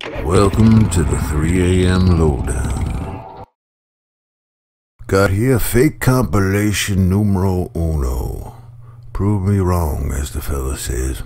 Welcome to the 3 a.m. lowdown. Got here fake compilation numero uno. Prove me wrong, as the fella says.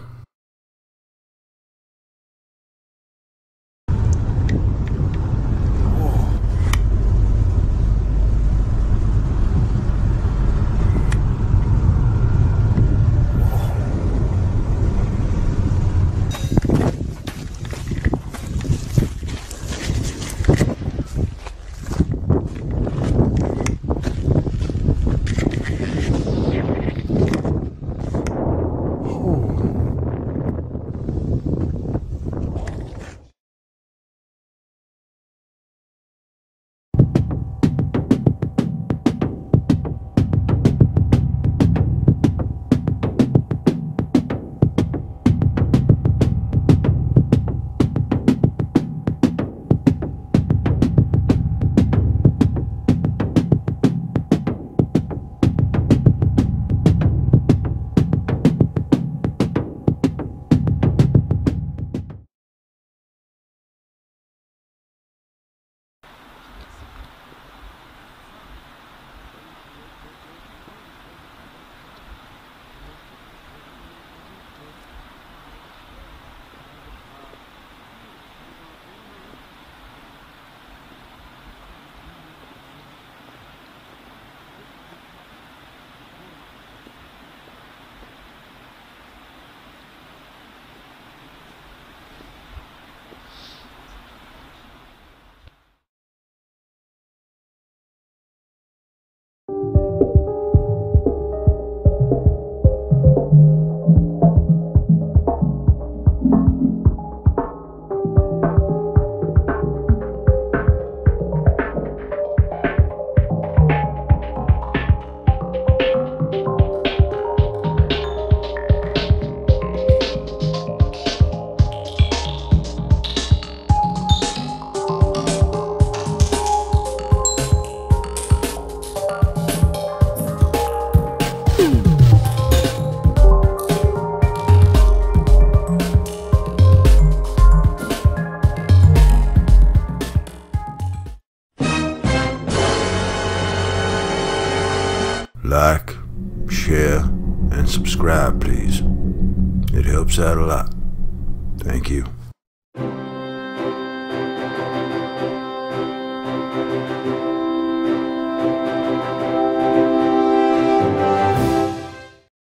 Like, share, and subscribe, please. It helps out a lot. Thank you.